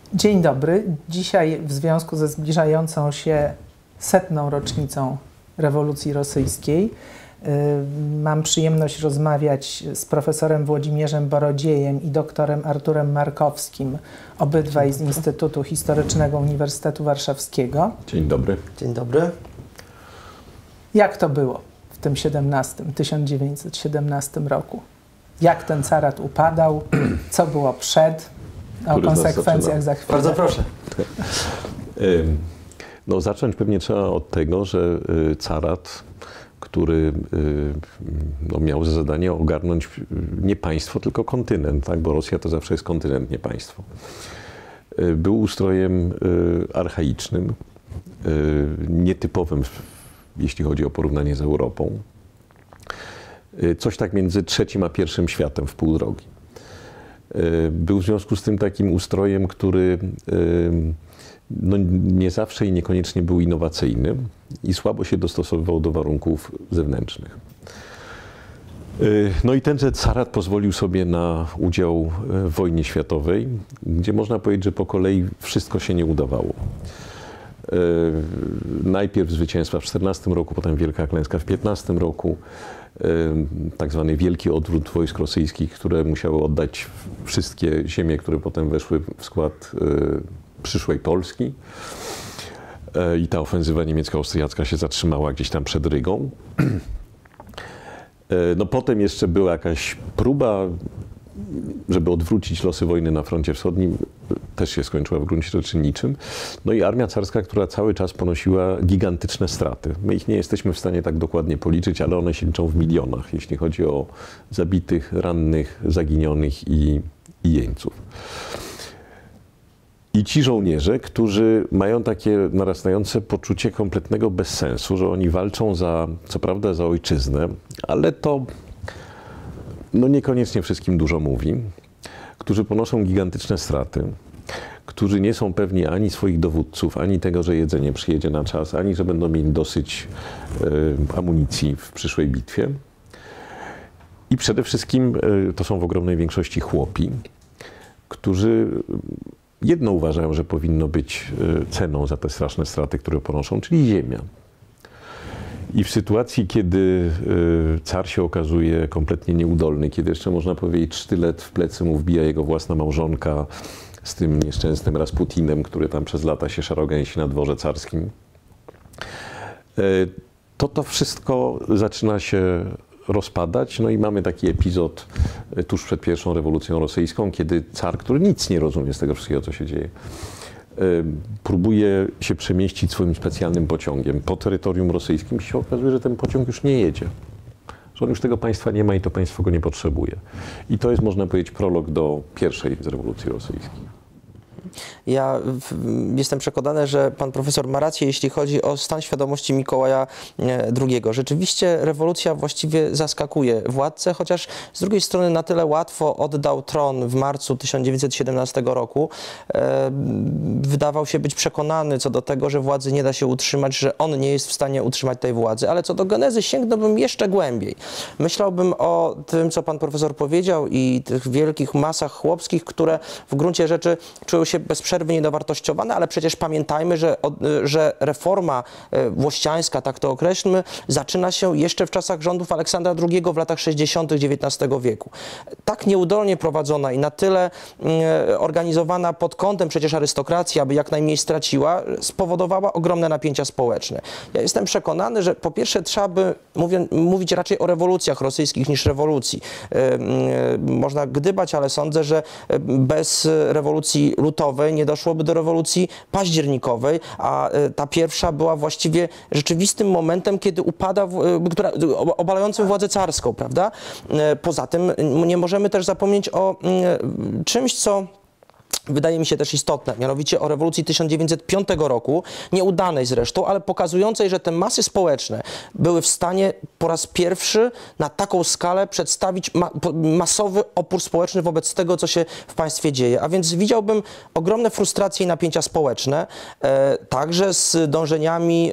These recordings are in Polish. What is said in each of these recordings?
Dzień dobry. Dzisiaj w związku ze zbliżającą się 100. rocznicą rewolucji rosyjskiej mam przyjemność rozmawiać z profesorem Włodzimierzem Borodziejem i doktorem Arturem Markowskim, obydwaj z Instytutu Historycznego Uniwersytetu Warszawskiego. Dzień dobry. Dzień dobry. Jak to było w tym 1917 roku? Jak ten carat upadał? Co było przed? O konsekwencjach za chwilę. Bardzo proszę. No, zacząć pewnie trzeba od tego, że carat, który miał za zadanie ogarnąć nie państwo, tylko kontynent, tak? Bo Rosja to zawsze jest kontynent, nie państwo. Był ustrojem archaicznym, nietypowym, jeśli chodzi o porównanie z Europą. Coś tak między trzecim a pierwszym światem w pół drogi. Był w związku z tym takim ustrojem, który no, nie zawsze i niekoniecznie był innowacyjny i słabo się dostosowywał do warunków zewnętrznych. No i tenże carat pozwolił sobie na udział w wojnie światowej, gdzie można powiedzieć, że po kolei wszystko się nie udawało. Najpierw zwycięstwa w 14 roku, potem wielka klęska w 15 roku, tak zwany wielki odwrót wojsk rosyjskich, które musiały oddać wszystkie ziemie, które potem weszły w skład przyszłej Polski. I ta ofensywa niemiecko-austriacka się zatrzymała gdzieś tam przed Rygą. No potem jeszcze była jakaś próba, żeby odwrócić losy wojny na froncie wschodnim, też się skończyła w gruncie rzeczy niczym. No i armia carska, która cały czas ponosiła gigantyczne straty. My ich nie jesteśmy w stanie tak dokładnie policzyć, ale one się liczą w milionach, jeśli chodzi o zabitych, rannych, zaginionych i jeńców. I ci żołnierze, którzy mają takie narastające poczucie kompletnego bezsensu, że oni walczą co prawda za ojczyznę, ale to no niekoniecznie wszystkim dużo mówi, którzy ponoszą gigantyczne straty, którzy nie są pewni ani swoich dowódców, ani tego, że jedzenie przyjedzie na czas, ani że będą mieli dosyć amunicji w przyszłej bitwie. I przede wszystkim to są w ogromnej większości chłopi, którzy jedno uważają, że powinno być ceną za te straszne straty, które ponoszą, czyli ziemia. I w sytuacji, kiedy car się okazuje kompletnie nieudolny, kiedy jeszcze można powiedzieć sztylet w plecy mu wbija jego własna małżonka z tym nieszczęsnym Rasputinem, który tam przez lata się szarogęsi na dworze carskim, to wszystko zaczyna się rozpadać. No i mamy taki epizod tuż przed pierwszą rewolucją rosyjską, kiedy car, który nic nie rozumie z tego wszystkiego, co się dzieje, próbuje się przemieścić swoim specjalnym pociągiem po terytorium rosyjskim. Się okazuje, że ten pociąg już nie jedzie. Że on już tego państwa nie ma i to państwo go nie potrzebuje. I to jest, można powiedzieć, prolog do pierwszej z rewolucji rosyjskiej. Ja jestem przekonany, że pan profesor ma rację, jeśli chodzi o stan świadomości Mikołaja II. Rzeczywiście rewolucja właściwie zaskakuje władcę, chociaż z drugiej strony na tyle łatwo oddał tron w marcu 1917 roku. Wydawał się być przekonany co do tego, że władzy nie da się utrzymać, że on nie jest w stanie utrzymać tej władzy. Ale co do genezy sięgnąłbym jeszcze głębiej. Myślałbym o tym, co pan profesor powiedział i tych wielkich masach chłopskich, które w gruncie rzeczy czują się bez przerwy niedowartościowane, ale przecież pamiętajmy, że reforma włościańska, tak to określmy, zaczyna się jeszcze w czasach rządów Aleksandra II w latach 60. XIX wieku. Tak nieudolnie prowadzona i na tyle organizowana pod kątem przecież arystokracji, aby jak najmniej straciła, spowodowała ogromne napięcia społeczne. Ja jestem przekonany, że po pierwsze trzeba by mówić raczej o rewolucjach rosyjskich niż rewolucji. Można gdybać, ale sądzę, że bez rewolucji lutowej nie doszłoby do rewolucji październikowej, a ta pierwsza była właściwie rzeczywistym momentem, kiedy obalającym władzę carską, prawda? Poza tym nie możemy też zapomnieć o czymś, co wydaje mi się też istotne, mianowicie o rewolucji 1905 roku, nieudanej zresztą, ale pokazującej, że te masy społeczne były w stanie po raz pierwszy na taką skalę przedstawić masowy opór społeczny wobec tego, co się w państwie dzieje. A więc widziałbym ogromne frustracje i napięcia społeczne, także z dążeniami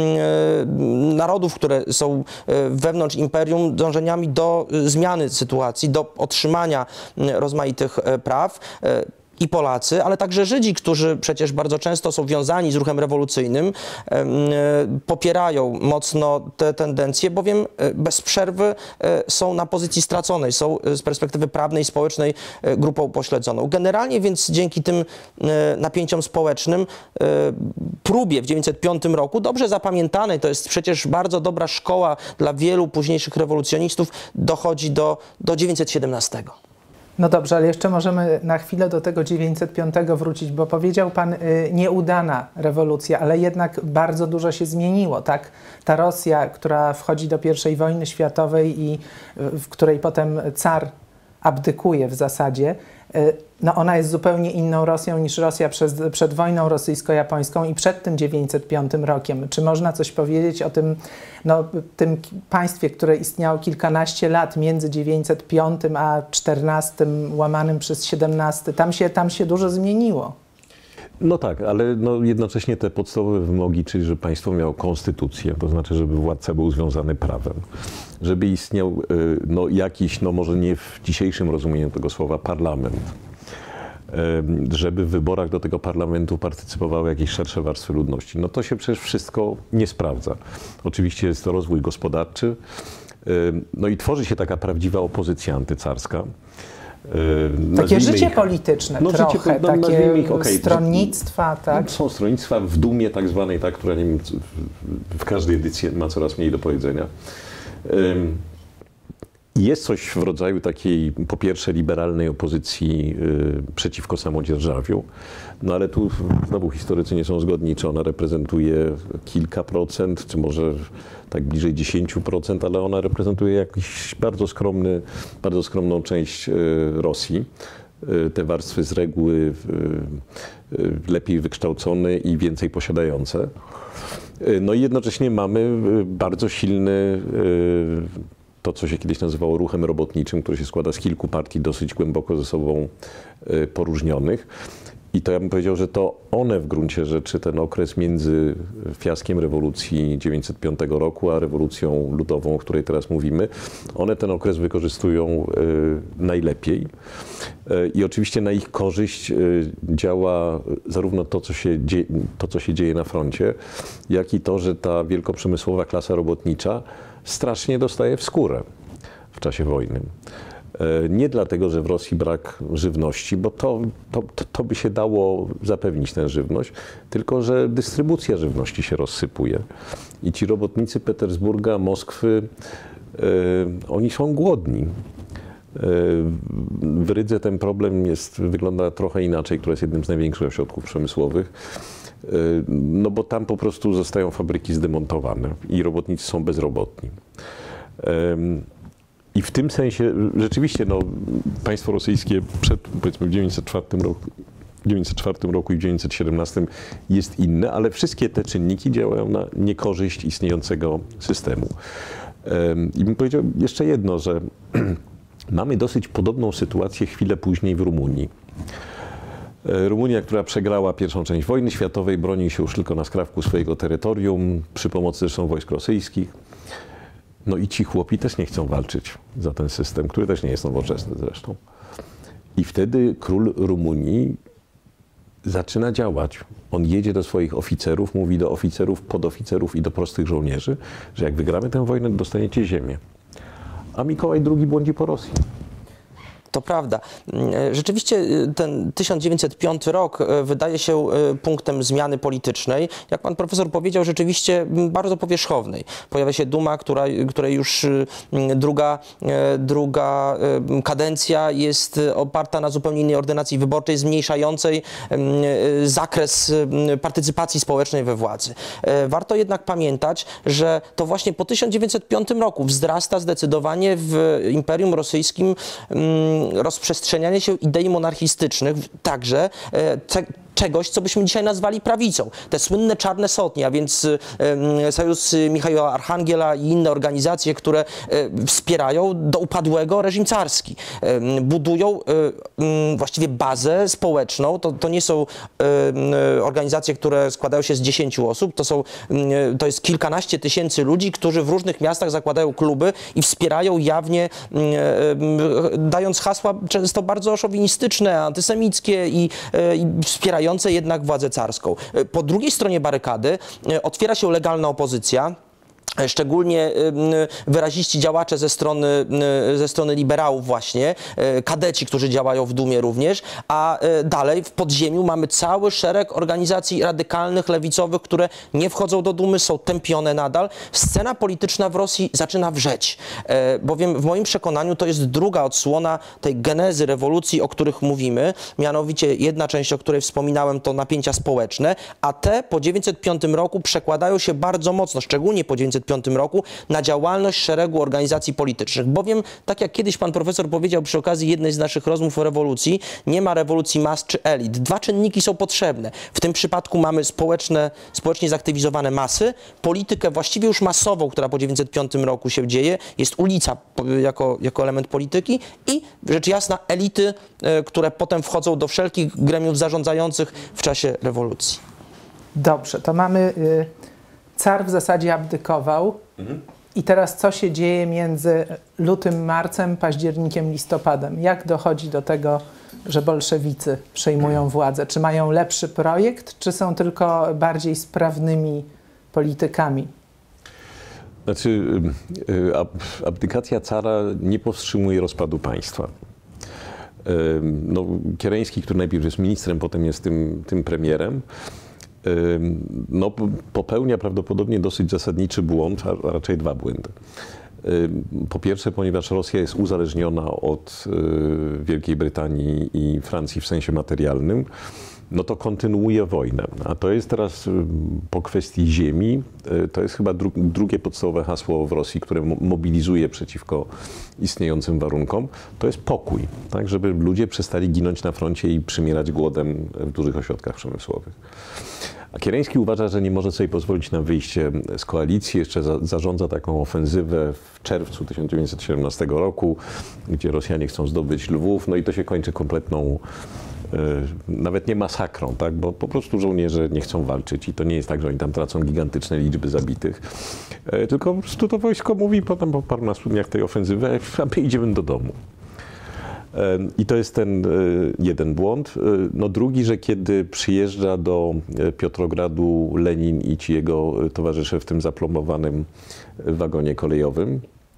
narodów, które są wewnątrz imperium, dążeniami do zmiany sytuacji, do otrzymania rozmaitych praw. i Polacy, ale także Żydzi, którzy przecież bardzo często są wiązani z ruchem rewolucyjnym, popierają mocno te tendencje, bowiem bez przerwy są na pozycji straconej, są z perspektywy prawnej i społecznej grupą upośledzoną. Generalnie więc dzięki tym napięciom społecznym, próbie w 1905 roku, dobrze zapamiętanej, to jest przecież bardzo dobra szkoła dla wielu późniejszych rewolucjonistów, dochodzi do 1917. No dobrze, ale jeszcze możemy na chwilę do tego 905 wrócić, bo powiedział Pan nieudana rewolucja, ale jednak bardzo dużo się zmieniło, tak? Ta Rosja, która wchodzi do I wojny światowej i w której potem car abdykuje w zasadzie, no ona jest zupełnie inną Rosją niż Rosja przed wojną rosyjsko-japońską i przed tym 905 rokiem. Czy można coś powiedzieć o tym, no, tym państwie, które istniało kilkanaście lat między 905 a 14 łamanym przez 17? Tam się dużo zmieniło. No tak, ale no jednocześnie te podstawowe wymogi, czyli że państwo miało konstytucję, to znaczy, żeby władca był związany prawem, żeby istniał no, jakiś, no może nie w dzisiejszym rozumieniu tego słowa, parlament, żeby w wyborach do tego parlamentu partycypowały jakieś szersze warstwy ludności. No to się przecież wszystko nie sprawdza. Oczywiście jest to rozwój gospodarczy, no i tworzy się taka prawdziwa opozycja antycarska. Takie życie polityczne trochę, takie stronnictwa, tak? Są stronnictwa w Dumie tak zwanej, tak, która nie wiem, w każdej edycji ma coraz mniej do powiedzenia. Jest coś w rodzaju takiej, po pierwsze, liberalnej opozycji przeciwko samodzierżawiu, no ale tu znowu historycy nie są zgodni, czy ona reprezentuje kilka procent, czy może tak bliżej 10%, ale ona reprezentuje jakiś bardzo skromną część Rosji. Te warstwy z reguły lepiej wykształcone i więcej posiadające. No i jednocześnie mamy bardzo silny to, co się kiedyś nazywało ruchem robotniczym, który się składa z kilku partii dosyć głęboko ze sobą poróżnionych. I to ja bym powiedział, że to one w gruncie rzeczy, ten okres między fiaskiem rewolucji 905 roku, a rewolucją ludową, o której teraz mówimy, one ten okres wykorzystują najlepiej. I oczywiście na ich korzyść działa zarówno to, co się dzieje na froncie, jak i to, że ta wielkoprzemysłowa klasa robotnicza strasznie dostaje w skórę w czasie wojny. Nie dlatego, że w Rosji brak żywności, bo to by się dało zapewnić tę żywność, tylko że dystrybucja żywności się rozsypuje. I ci robotnicy Petersburga, Moskwy, oni są głodni. W Rydze ten problem wygląda trochę inaczej, która jest jednym z największych ośrodków przemysłowych. No bo tam po prostu zostają fabryki zdemontowane i robotnicy są bezrobotni. I w tym sensie rzeczywiście no, państwo rosyjskie przed powiedzmy w 1904 roku i w 1917 jest inne, ale wszystkie te czynniki działają na niekorzyść istniejącego systemu. I bym powiedział jeszcze jedno, że mamy dosyć podobną sytuację chwilę później w Rumunii. Rumunia, która przegrała pierwszą część wojny światowej, broni się już tylko na skrawku swojego terytorium, przy pomocy zresztą wojsk rosyjskich. No i ci chłopi też nie chcą walczyć za ten system, który też nie jest nowoczesny zresztą. I wtedy król Rumunii zaczyna działać. On jedzie do swoich oficerów, mówi do oficerów, podoficerów i do prostych żołnierzy, że jak wygramy tę wojnę, dostaniecie ziemię. A Mikołaj II błądzi po Rosji. To prawda. Rzeczywiście ten 1905 rok wydaje się punktem zmiany politycznej. Jak pan profesor powiedział, rzeczywiście bardzo powierzchownej. Pojawia się Duma, której już druga kadencja jest oparta na zupełnie innej ordynacji wyborczej, zmniejszającej zakres partycypacji społecznej we władzy. Warto jednak pamiętać, że to właśnie po 1905 roku wzrasta zdecydowanie w Imperium Rosyjskim rozprzestrzenianie się idei monarchistycznych, także czegoś, co byśmy dzisiaj nazwali prawicą. Te słynne czarne sotnie, a więc Sojusz Michała Archangiela i inne organizacje, które wspierają do upadłego reżim carski. Budują właściwie bazę społeczną. To nie są organizacje, które składają się z 10 osób. To jest kilkanaście tysięcy ludzi, którzy w różnych miastach zakładają kluby i wspierają jawnie, dając hasła często bardzo szowinistyczne, antysemickie i wspierające jednak władzę carską. Po drugiej stronie barykady otwiera się legalna opozycja. Szczególnie wyraziści działacze ze strony liberałów właśnie, kadeci, którzy działają w Dumie również, a dalej w podziemiu mamy cały szereg organizacji radykalnych, lewicowych, które nie wchodzą do Dumy, są tępione nadal. Scena polityczna w Rosji zaczyna wrzeć, bowiem w moim przekonaniu to jest druga odsłona tej genezy rewolucji, o których mówimy, mianowicie jedna część, o której wspominałem, to napięcia społeczne, a te po 1905 roku przekładają się bardzo mocno, szczególnie po 1905 roku, na działalność szeregu organizacji politycznych. Bowiem, tak jak kiedyś pan profesor powiedział przy okazji jednej z naszych rozmów o rewolucji, nie ma rewolucji mas czy elit. Dwa czynniki są potrzebne. W tym przypadku mamy społecznie zaktywizowane masy, politykę właściwie już masową, która po 1905 roku się dzieje, jest ulica jako element polityki i rzecz jasna elity, które potem wchodzą do wszelkich gremiów zarządzających w czasie rewolucji. Dobrze, to mamy... Car w zasadzie abdykował i teraz co się dzieje między lutym, marcem, październikiem, listopadem? Jak dochodzi do tego, że bolszewicy przejmują władzę? Czy mają lepszy projekt, czy są tylko bardziej sprawnymi politykami? Znaczy, abdykacja cara nie powstrzymuje rozpadu państwa. No, Kiereński, który najpierw jest ministrem, potem jest tym premierem, no, popełnia prawdopodobnie dosyć zasadniczy błąd, a raczej dwa błędy. Po pierwsze, ponieważ Rosja jest uzależniona od Wielkiej Brytanii i Francji w sensie materialnym, no to kontynuuje wojnę. A to jest teraz po kwestii ziemi, to jest chyba drugie podstawowe hasło w Rosji, które mobilizuje przeciwko istniejącym warunkom, to jest pokój, tak, żeby ludzie przestali ginąć na froncie i przymierać głodem w dużych ośrodkach przemysłowych. A Kiereński uważa, że nie może sobie pozwolić na wyjście z koalicji, jeszcze zarządza taką ofensywę w czerwcu 1917 roku, gdzie Rosjanie chcą zdobyć Lwów, no i to się kończy kompletną, nawet nie masakrą, tak? Bo po prostu żołnierze nie chcą walczyć i to nie jest tak, że oni tam tracą gigantyczne liczby zabitych, tylko po prostu to wojsko mówi potem po parunastu dniach tej ofensywy, a my idziemy do domu. I to jest ten jeden błąd. No drugi, że kiedy przyjeżdża do Piotrogradu Lenin i ci jego towarzysze w tym zaplomowanym wagonie kolejowym,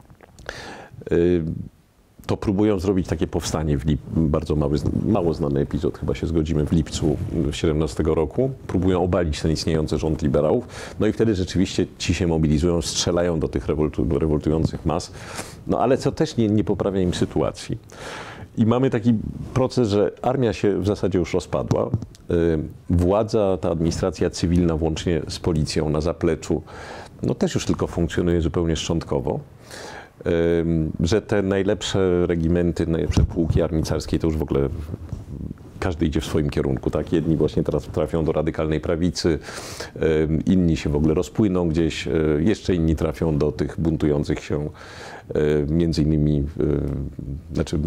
to próbują zrobić takie powstanie bardzo mało znany epizod, chyba się zgodzimy, w lipcu 17 roku. Próbują obalić ten istniejący rząd liberałów. No i wtedy rzeczywiście ci się mobilizują, strzelają do tych rewoltujących mas. No ale co też nie poprawia im sytuacji. I mamy taki proces, że armia się w zasadzie już rozpadła. Władza, ta administracja cywilna włącznie z policją na zapleczu, no też już tylko funkcjonuje zupełnie szczątkowo. Że te najlepsze regimenty, najlepsze pułki armii carskiej to już w ogóle każdy idzie w swoim kierunku, tak? Jedni właśnie teraz trafią do radykalnej prawicy, inni się w ogóle rozpłyną gdzieś, jeszcze inni trafią do tych buntujących się, między innymi, znaczy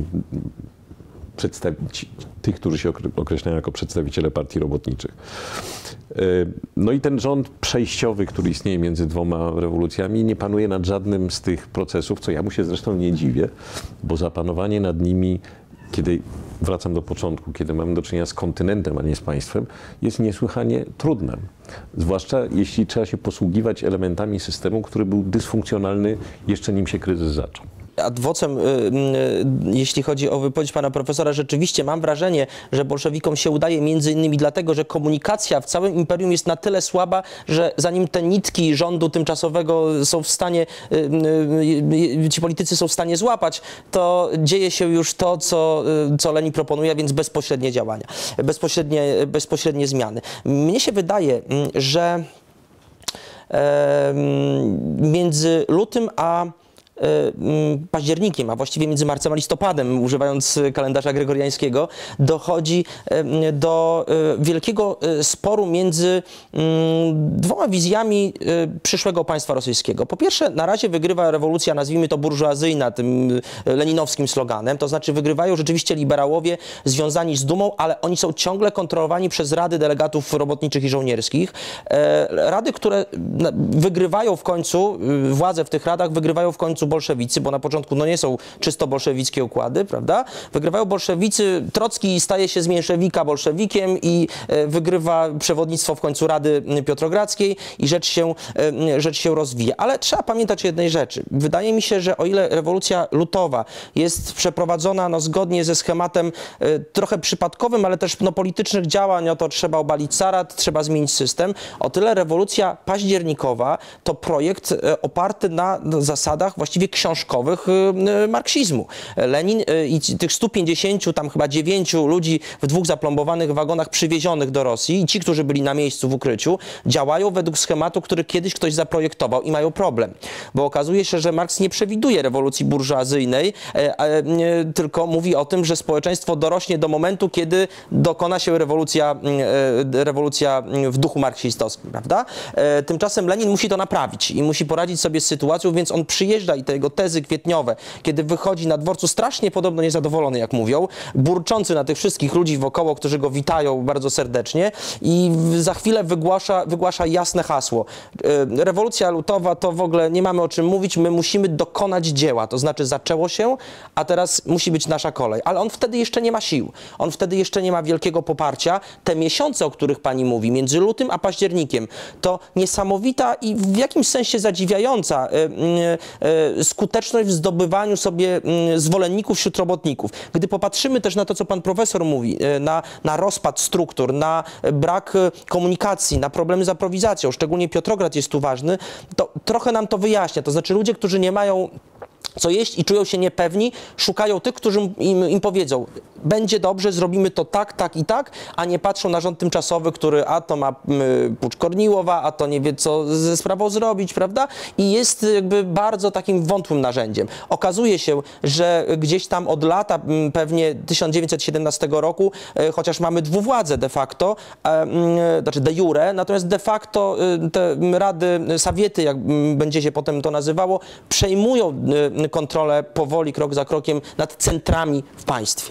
tych, którzy się określają jako przedstawiciele partii robotniczych. No i ten rząd przejściowy, który istnieje między dwoma rewolucjami, nie panuje nad żadnym z tych procesów, co ja mu się zresztą nie dziwię, bo zapanowanie nad nimi, kiedy, wracam do początku, kiedy mamy do czynienia z kontynentem, a nie z państwem, jest niesłychanie trudne. Zwłaszcza jeśli trzeba się posługiwać elementami systemu, który był dysfunkcjonalny jeszcze nim się kryzys zaczął. Ad vocem, jeśli chodzi o wypowiedź pana profesora, rzeczywiście mam wrażenie, że bolszewikom się udaje między innymi dlatego, że komunikacja w całym imperium jest na tyle słaba, że zanim te nitki rządu tymczasowego są w stanie, ci politycy są w stanie złapać, to dzieje się już to, co Lenin proponuje, więc bezpośrednie działania, bezpośrednie zmiany. Mnie się wydaje, że między lutym a październikiem, a właściwie między marcem a listopadem, używając kalendarza gregoriańskiego, dochodzi do wielkiego sporu między dwoma wizjami przyszłego państwa rosyjskiego. Po pierwsze, na razie wygrywa rewolucja, nazwijmy to burżuazyjna, tym leninowskim sloganem, to znaczy wygrywają rzeczywiście liberałowie związani z dumą, ale oni są ciągle kontrolowani przez rady delegatów robotniczych i żołnierskich. Rady, które wygrywają w końcu, władze w tych radach wygrywają w końcu bolszewicy, bo na początku no nie są czysto bolszewickie układy, prawda? Wygrywają bolszewicy, Trocki staje się z mniejszewika bolszewikiem i wygrywa przewodnictwo w końcu Rady Piotrogradzkiej i rzecz się rozwija. Ale trzeba pamiętać o jednej rzeczy. Wydaje mi się, że o ile rewolucja lutowa jest przeprowadzona no, zgodnie ze schematem trochę przypadkowym, ale też no, politycznych działań, to trzeba obalić carat, trzeba zmienić system, o tyle rewolucja październikowa to projekt oparty na zasadach właściwie książkowych marksizmu. Lenin i tych 150, tam chyba 9 ludzi w 2 zaplombowanych wagonach przywiezionych do Rosji i ci, którzy byli na miejscu w ukryciu, działają według schematu, który kiedyś ktoś zaprojektował i mają problem. Bo okazuje się, że Marks nie przewiduje rewolucji burżuazyjnej, tylko mówi o tym, że społeczeństwo dorośnie do momentu, kiedy dokona się rewolucja w duchu marksistowskim, prawda? Tymczasem Lenin musi to naprawić i musi poradzić sobie z sytuacją, więc on przyjeżdża i te jego tezy kwietniowe, kiedy wychodzi na dworcu strasznie podobno niezadowolony, jak mówią, burczący na tych wszystkich ludzi wokoło, którzy go witają bardzo serdecznie i za chwilę wygłasza jasne hasło. Rewolucja lutowa to w ogóle nie mamy o czym mówić, my musimy dokonać dzieła, to znaczy zaczęło się, a teraz musi być nasza kolej. Ale on wtedy jeszcze nie ma sił, on wtedy jeszcze nie ma wielkiego poparcia. Te miesiące, o których pani mówi, między lutym a październikiem, to niesamowita i w jakimś sensie zadziwiająca skuteczność w zdobywaniu sobie zwolenników wśród robotników. Gdy popatrzymy też na to, co pan profesor mówi, na rozpad struktur, na brak komunikacji, na problemy z aprowizacją, szczególnie Piotrograd jest tu ważny, to trochę nam to wyjaśnia. To znaczy ludzie, którzy nie mają co jeść i czują się niepewni, szukają tych, którzy im powiedzą, będzie dobrze, zrobimy to tak, tak i tak, a nie patrzą na rząd tymczasowy, który a to ma pucz Korniłowa, a to nie wie, co ze sprawą zrobić, prawda? I jest jakby bardzo takim wątłym narzędziem. Okazuje się, że gdzieś tam od lata, pewnie 1917 roku, chociaż mamy dwuwładzę de facto, znaczy de jure, natomiast de facto te rady, sowiety, jak będzie się potem to nazywało, przejmują kontrolę powoli, krok za krokiem nad centrami w państwie.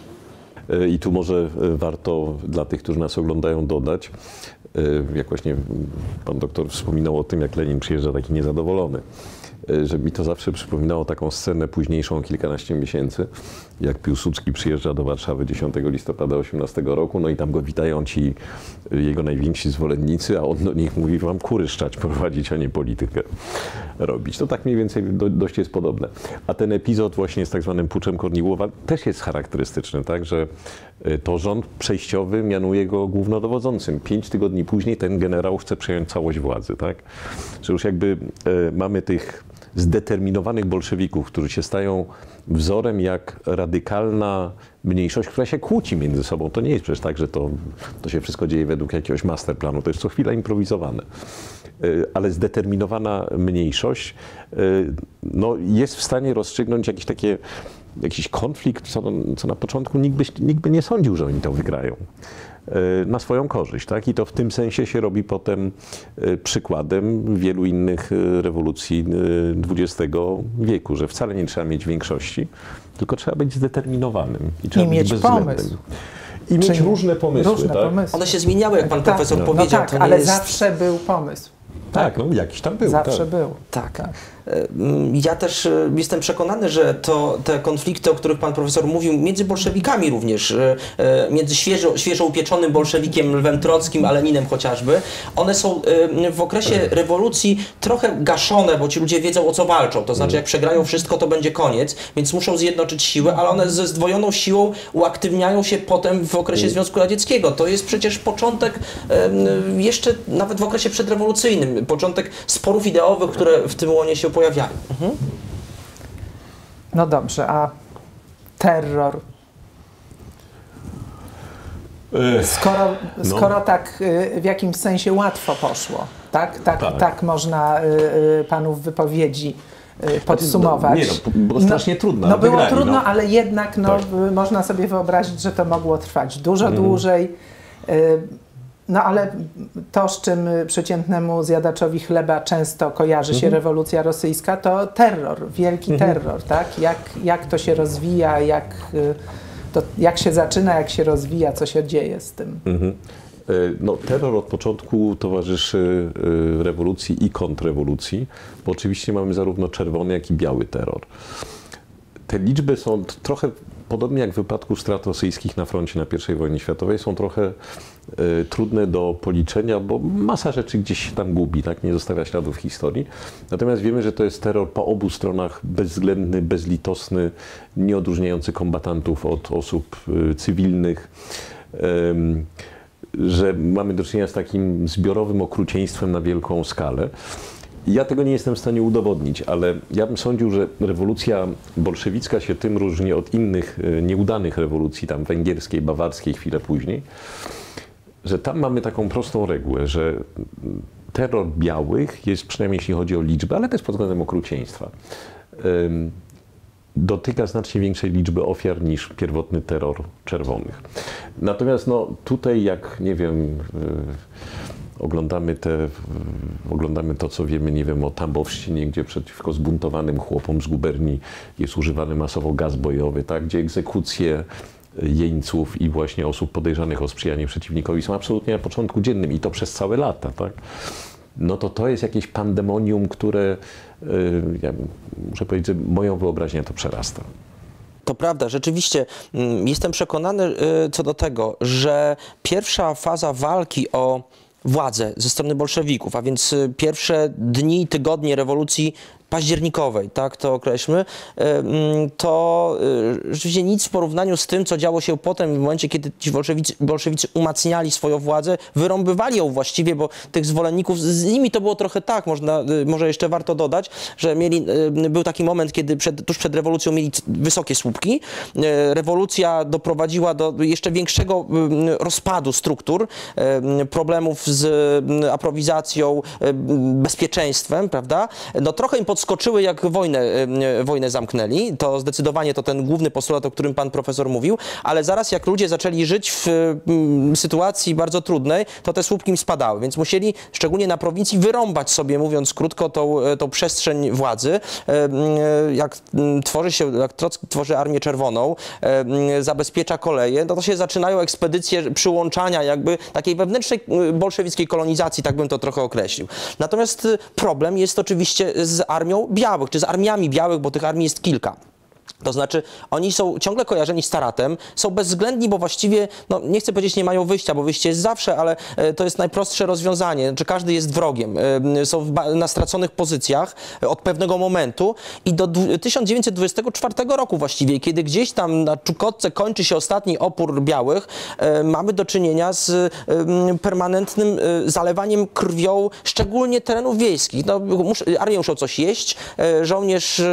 I tu może warto dla tych, którzy nas oglądają, dodać, jak właśnie pan doktor wspominał o tym, jak Lenin przyjeżdża taki niezadowolony, że mi to zawsze przypominało taką scenę późniejszą, kilkanaście miesięcy, jak Piłsudski przyjeżdża do Warszawy 10 listopada 18 roku, no i tam go witają ci jego najwięksi zwolennicy, a on do nich mówi, wam kury szczać prowadzić, a nie politykę robić. To tak mniej więcej dość jest podobne. A ten epizod właśnie z tak zwanym puczem Korniłowa też jest charakterystyczny, tak, że to rząd przejściowy mianuje go głównodowodzącym. 5 tygodni później ten generał chce przejąć całość władzy, tak? Że już jakby mamy tych zdeterminowanych bolszewików, którzy się stają wzorem jak radykalna mniejszość, która się kłóci między sobą. To nie jest przecież tak, że to się wszystko dzieje według jakiegoś masterplanu. To jest co chwila improwizowane. Ale zdeterminowana mniejszość no, jest w stanie rozstrzygnąć jakiś konflikt, co na początku nikt by nie sądził, że oni to wygrają. Na swoją korzyść, tak? I to w tym sensie się robi potem przykładem wielu innych rewolucji XX wieku, że wcale nie trzeba mieć większości, tylko trzeba być zdeterminowanym. I trzeba być mieć pomysł. I mieć różne pomysły, tak? pomysły. One się zmieniały, jak pan profesor powiedział. No tak, ale zawsze był pomysł. Tak, no jakiś tam był. Zawsze był. Tak. Ja też jestem przekonany, że te konflikty, o których pan profesor mówił, między bolszewikami również, między świeżo upieczonym bolszewikiem Lwem Trockim, a Leninem chociażby, one są w okresie rewolucji trochę gaszone, bo ci ludzie wiedzą, o co walczą. To znaczy, jak przegrają wszystko, to będzie koniec, więc muszą zjednoczyć siły, ale one ze zdwojoną siłą uaktywniają się potem w okresie Związku Radzieckiego. To jest przecież początek, jeszcze nawet w okresie przedrewolucyjnym, początek sporów ideowych, które w tym łonie się pojawiają. No dobrze, a terror? Skoro tak w jakimś sensie łatwo poszło, tak można panów wypowiedzi podsumować. Było strasznie trudno. No było trudno, ale jednak można sobie wyobrazić, że to mogło trwać dużo dłużej. No ale to, z czym przeciętnemu zjadaczowi chleba często kojarzy się rewolucja rosyjska, to terror, wielki terror, tak? Jak to się rozwija, jak się zaczyna, jak się rozwija, co się dzieje z tym. No, terror od początku towarzyszy rewolucji i kontrrewolucji, bo oczywiście mamy zarówno czerwony, jak i biały terror. Te liczby są trochę, podobnie jak w wypadku strat rosyjskich na froncie na I wojnie światowej, są trochę trudne do policzenia, bo masa rzeczy gdzieś się tam gubi, tak? Nie zostawia śladów w historii. Natomiast wiemy, że to jest terror po obu stronach bezwzględny, bezlitosny, nie odróżniający kombatantów od osób cywilnych. Że mamy do czynienia z takim zbiorowym okrucieństwem na wielką skalę. Ja tego nie jestem w stanie udowodnić, ale ja bym sądził, że rewolucja bolszewicka się tym różni od innych nieudanych rewolucji, tam węgierskiej, bawarskiej chwilę później, że tam mamy taką prostą regułę, że terror białych jest, przynajmniej jeśli chodzi o liczbę, ale też pod względem okrucieństwa, dotyka znacznie większej liczby ofiar niż pierwotny terror czerwonych. Natomiast no, tutaj jak, nie wiem, oglądamy to, co wiemy, nie wiem, o Tambowszczynie, gdzie przeciwko zbuntowanym chłopom z guberni jest używany masowo gaz bojowy, tak, gdzie egzekucje jeńców i właśnie osób podejrzanych o sprzyjanie przeciwnikowi są absolutnie na początku dziennym i to przez całe lata, tak? No to jest jakieś pandemonium, które, ja muszę powiedzieć, że moją wyobraźnię to przerasta. To prawda, rzeczywiście jestem przekonany co do tego, że pierwsza faza walki o władzę ze strony bolszewików, a więc pierwsze dni i tygodnie rewolucji październikowej, tak to określmy, to rzeczywiście nic w porównaniu z tym, co działo się potem w momencie, kiedy ci bolszewicy umacniali swoją władzę, wyrąbywali ją właściwie, bo tych zwolenników, z nimi to było trochę tak, może jeszcze warto dodać, że był taki moment, kiedy tuż przed rewolucją mieli wysokie słupki. Rewolucja doprowadziła do jeszcze większego rozpadu struktur, problemów z aprowizacją, bezpieczeństwem, prawda? No trochę im podskoczyły, jak wojnę zamknęli. To zdecydowanie to ten główny postulat, o którym pan profesor mówił, ale zaraz jak ludzie zaczęli żyć w sytuacji bardzo trudnej, to te słupki im spadały, więc musieli, szczególnie na prowincji, wyrąbać sobie, mówiąc krótko, tą przestrzeń władzy. Jak Trocki tworzy Armię Czerwoną, zabezpiecza koleje, no to się zaczynają ekspedycje przyłączania jakby takiej wewnętrznej bolszewickiej kolonizacji, tak bym to trochę określił. Natomiast problem jest oczywiście z Armią Białych, czy z armiami białych, bo tych armii jest kilka. To znaczy, oni są ciągle kojarzeni z Taratem, są bezwzględni, bo właściwie, no nie chcę powiedzieć, nie mają wyjścia, bo wyjście jest zawsze, ale to jest najprostsze rozwiązanie. Znaczy, każdy jest wrogiem. Są na straconych pozycjach od pewnego momentu i do 1924 roku właściwie, kiedy gdzieś tam na Czukotce kończy się ostatni opór białych, mamy do czynienia z permanentnym zalewaniem krwią, szczególnie terenów wiejskich. No, armie muszą coś jeść, żołnierz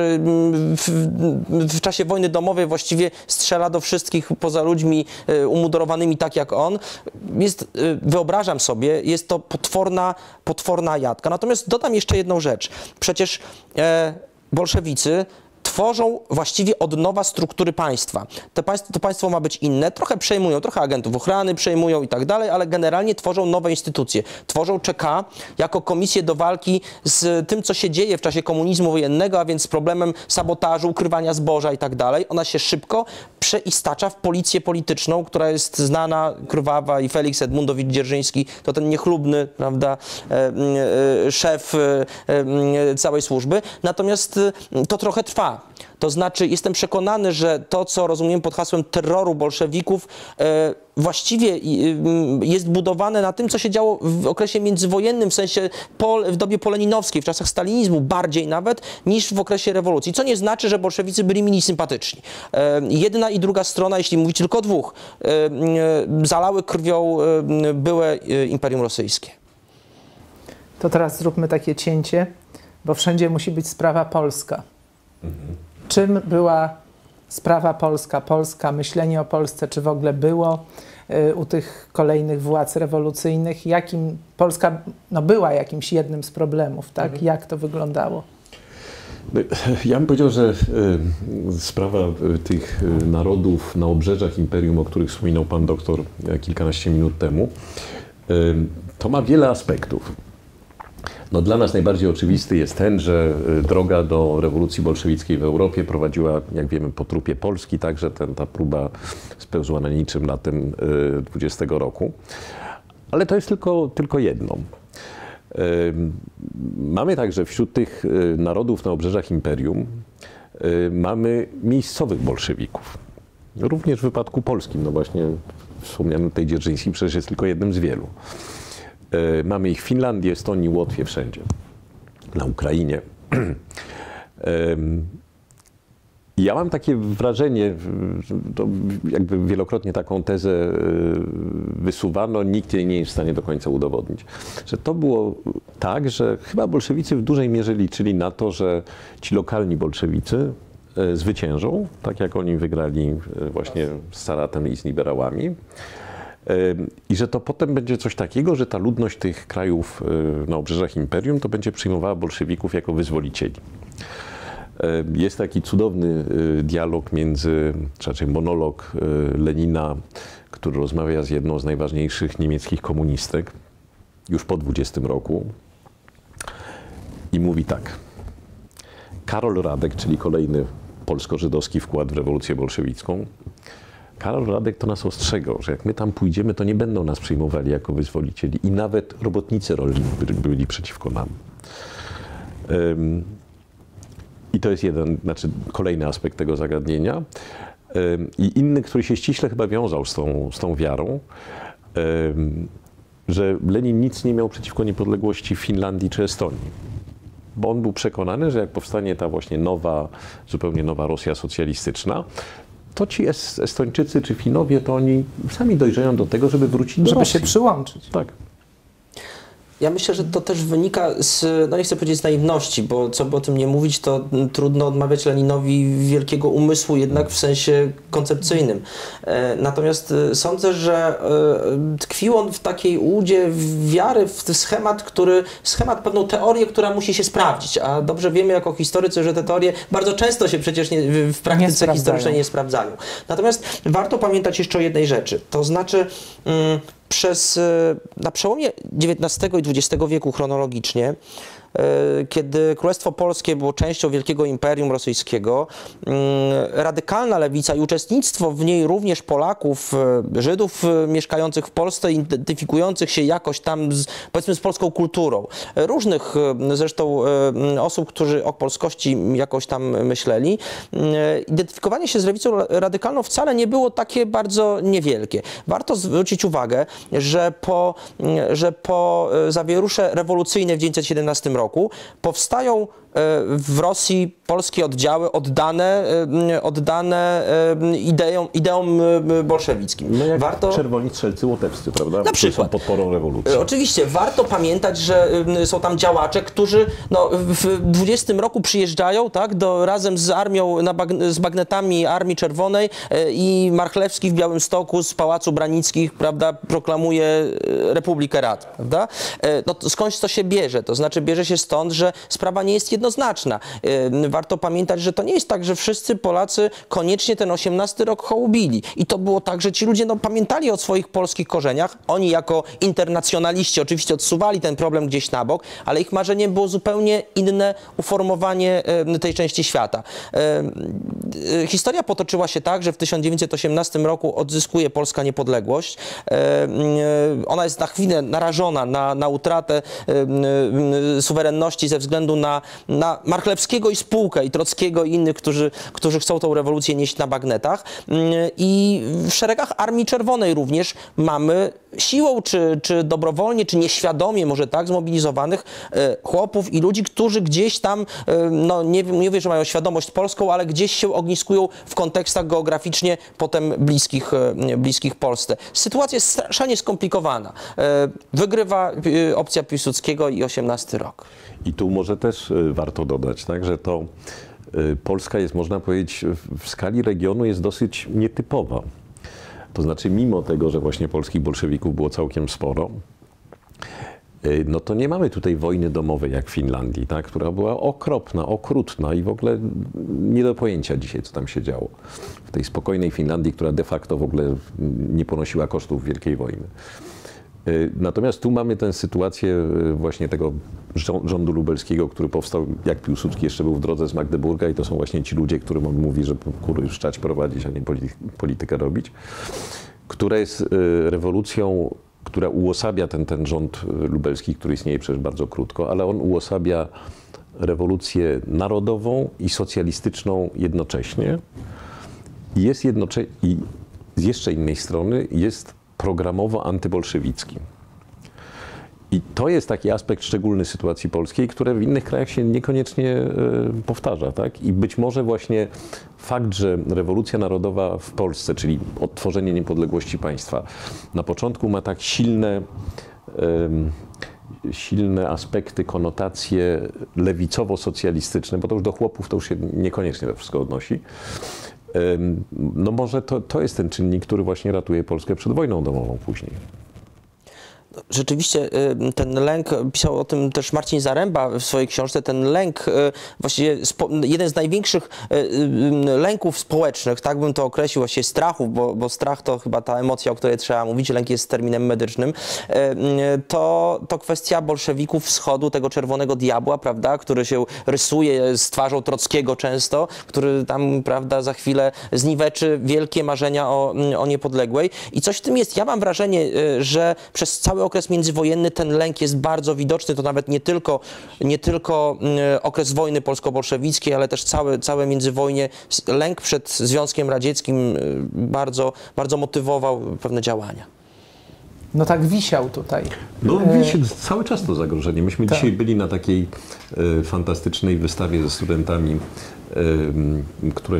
w czasie wojny domowej właściwie strzela do wszystkich poza ludźmi umundurowanymi tak jak on. Wyobrażam sobie, jest to potworna jadka. Natomiast dodam jeszcze jedną rzecz. Przecież bolszewicy tworzą właściwie od nowa struktury państwa. To państwo ma być inne, trochę przejmują, trochę agentów ochrany przejmują i tak dalej, ale generalnie tworzą nowe instytucje. Tworzą ČK jako komisję do walki z tym, co się dzieje w czasie komunizmu wojennego, a więc z problemem sabotażu, ukrywania zboża i tak dalej. Ona się szybko przeistacza w policję polityczną, która jest znana, krwawa i Feliks Edmundowicz-Dzierżyński to ten niechlubny, prawda, szef całej służby. Natomiast to trochę trwa. To znaczy, jestem przekonany, że to, co rozumiem pod hasłem terroru bolszewików, właściwie jest budowane na tym, co się działo w okresie międzywojennym, w sensie w dobie poleninowskiej, w czasach stalinizmu, bardziej nawet, niż w okresie rewolucji. Co nie znaczy, że bolszewicy byli mniej sympatyczni. Jedna i druga strona, jeśli mówić tylko o dwóch, zalały krwią byłe Imperium Rosyjskie. To teraz zróbmy takie cięcie, bo wszędzie musi być sprawa polska. Czym była sprawa polska, myślenie o Polsce, czy w ogóle było u tych kolejnych władz rewolucyjnych? Polska była jakimś jednym z problemów, tak? Jak to wyglądało? Ja bym powiedział, że sprawa tych narodów na obrzeżach imperium, o których wspominał pan doktor kilkanaście minut temu, to ma wiele aspektów. No, dla nas najbardziej oczywisty jest ten, że droga do rewolucji bolszewickiej w Europie prowadziła, jak wiemy, po trupie Polski, także ta próba spełzła na niczym latem 20 roku. Ale to jest tylko jedno. Mamy także wśród tych narodów na obrzeżach imperium mamy miejscowych bolszewików. Również w wypadku polskim, no właśnie wspomniany tutaj Dzierżyński przecież jest tylko jednym z wielu. Mamy ich w Finlandii, Estonii, Łotwie, wszędzie. Na Ukrainie. Ja mam takie wrażenie, to jakby wielokrotnie taką tezę wysuwano, nikt jej nie jest w stanie do końca udowodnić, że to było tak, że chyba bolszewicy w dużej mierze liczyli na to, że ci lokalni bolszewicy zwyciężą, tak jak oni wygrali właśnie z Saratem i z liberałami. I że to potem będzie coś takiego, że ta ludność tych krajów na obrzeżach imperium to będzie przyjmowała bolszewików jako wyzwolicieli. Jest taki cudowny dialog czy raczej monolog Lenina, który rozmawia z jedną z najważniejszych niemieckich komunistek już po 20 roku i mówi tak. Karol Radek, czyli kolejny polsko-żydowski wkład w rewolucję bolszewicką, Karol Radek to nas ostrzegał, że jak my tam pójdziemy, to nie będą nas przyjmowali jako wyzwolicieli i nawet robotnicy rolni byli przeciwko nam. I to jest kolejny aspekt tego zagadnienia. I inny, który się ściśle chyba wiązał z tą wiarą, że Lenin nic nie miał przeciwko niepodległości Finlandii czy Estonii. Bo on był przekonany, że jak powstanie ta właśnie zupełnie nowa Rosja socjalistyczna, to ci Estończycy czy Finowie, to oni sami dojrzeją do tego, żeby wrócić do Rosji. Żeby się przyłączyć. Tak. Ja myślę, że to też wynika z, no nie chcę powiedzieć z naiwności, bo co by o tym nie mówić, to trudno odmawiać Leninowi wielkiego umysłu jednak w sensie koncepcyjnym. Natomiast sądzę, że tkwił on w takiej ułudzie wiary w schemat, pewną teorię, która musi się sprawdzić, a dobrze wiemy jako historycy, że te teorie bardzo często się przecież w praktyce historycznej nie sprawdzają. Natomiast warto pamiętać jeszcze o jednej rzeczy, to znaczy na przełomie XIX i XX wieku chronologicznie, kiedy Królestwo Polskie było częścią Wielkiego Imperium Rosyjskiego, radykalna lewica i uczestnictwo w niej również Polaków, Żydów mieszkających w Polsce, identyfikujących się jakoś tam powiedzmy z polską kulturą, różnych zresztą osób, którzy o polskości jakoś tam myśleli, identyfikowanie się z lewicą radykalną wcale nie było takie bardzo niewielkie. Warto zwrócić uwagę, że po zawierusze rewolucyjne w 1917 roku powstają w Rosji polskie oddziały oddane ideom bolszewickim. No jak czerwoni strzelcy łotewscy, prawda? Na przykład. Są podporą rewolucji. Oczywiście. Warto pamiętać, że są tam działacze, którzy w 20 roku przyjeżdżają razem z armią, z bagnetami Armii Czerwonej i Marchlewski w Białymstoku z Pałacu Branickich, prawda, proklamuje Republikę Rad, prawda? No, skądś to się bierze? To znaczy bierze się stąd, że sprawa nie jest jednoznaczna. Warto pamiętać, że to nie jest tak, że wszyscy Polacy koniecznie ten 18 rok hołubili. I to było tak, że ci ludzie pamiętali o swoich polskich korzeniach. Oni jako internacjonaliści oczywiście odsuwali ten problem gdzieś na bok, ale ich marzeniem było zupełnie inne uformowanie tej części świata. Historia potoczyła się tak, że w 1918 roku odzyskuje Polska niepodległość. Ona jest na chwilę narażona na utratę suwerenności ze względu na Marchlewskiego i spółkę, i Trockiego i innych, którzy chcą tą rewolucję nieść na bagnetach. I w szeregach Armii Czerwonej również mamy siłą, czy dobrowolnie, czy nieświadomie może tak, zmobilizowanych chłopów i ludzi, którzy gdzieś tam, no nie wiem, że mają świadomość polską, ale gdzieś się ogniskują w kontekstach geograficznie potem bliskich Polsce. Sytuacja jest strasznie skomplikowana. Wygrywa opcja Piłsudskiego i 18 rok. I tu może też warto dodać, tak, że to Polska jest, można powiedzieć, w skali regionu jest dosyć nietypowa. To znaczy, mimo tego, że właśnie polskich bolszewików było całkiem sporo, no to nie mamy tutaj wojny domowej jak w Finlandii, tak, która była okropna, okrutna i w ogóle nie do pojęcia dzisiaj, co tam się działo. W tej spokojnej Finlandii, która de facto w ogóle nie ponosiła kosztów Wielkiej Wojny. Natomiast tu mamy tę sytuację właśnie tego rządu lubelskiego, który powstał, jak Piłsudski jeszcze był w drodze z Magdeburga, i to są właśnie ci ludzie, którym on mówi, że już czać prowadzić, a nie politykę robić, która jest rewolucją, która uosabia ten rząd lubelski, który istnieje przecież bardzo krótko, ale on uosabia rewolucję narodową i socjalistyczną jednocześnie. I z jeszcze innej strony jest programowo antybolszewicki. I to jest taki aspekt szczególny sytuacji polskiej, które w innych krajach się niekoniecznie powtarza, tak? I być może właśnie fakt, że rewolucja narodowa w Polsce, czyli odtworzenie niepodległości państwa, na początku ma tak silne aspekty, konotacje lewicowo-socjalistyczne, bo to już do chłopów to już się niekoniecznie to wszystko odnosi. No może to jest ten czynnik, który właśnie ratuje Polskę przed wojną domową później. Rzeczywiście ten lęk, pisał o tym też Marcin Zaręba w swojej książce, ten lęk, właściwie jeden z największych lęków społecznych, tak bym to określił, właściwie strachów, bo strach to chyba ta emocja, o której trzeba mówić, lęk jest terminem medycznym, to kwestia bolszewików wschodu, tego czerwonego diabła, prawda, który się rysuje z twarzą Trockiego często, który tam, prawda, za chwilę zniweczy wielkie marzenia o niepodległej. I coś w tym jest. Ja mam wrażenie, że przez cały okres międzywojenny ten lęk jest bardzo widoczny, to nawet nie tylko okres wojny polsko-bolszewickiej, ale też całe międzywojnie. Lęk przed Związkiem Radzieckim bardzo, bardzo motywował pewne działania. No tak wisiał tutaj. No wisi cały czas to zagrożenie. Myśmy dzisiaj byli na takiej fantastycznej wystawie ze studentami, które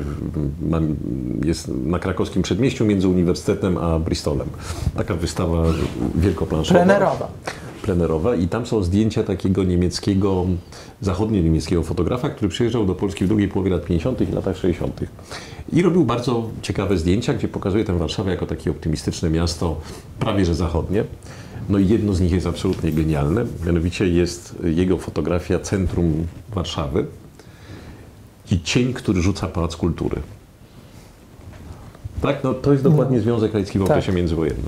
jest na krakowskim przedmieściu między Uniwersytetem a Bristolem. Taka wystawa wielkoplanszowa. Plenerowa. I tam są zdjęcia takiego niemieckiego, zachodnio-niemieckiego fotografa, który przyjeżdżał do Polski w drugiej połowie lat 50. i latach 60. I robił bardzo ciekawe zdjęcia, gdzie pokazuje tę Warszawę jako takie optymistyczne miasto, prawie że zachodnie. No i jedno z nich jest absolutnie genialne, mianowicie jest jego fotografia centrum Warszawy i cień, który rzuca Pałac Kultury. Tak, no to jest dokładnie Związek Radziecki w okresie międzywojennym.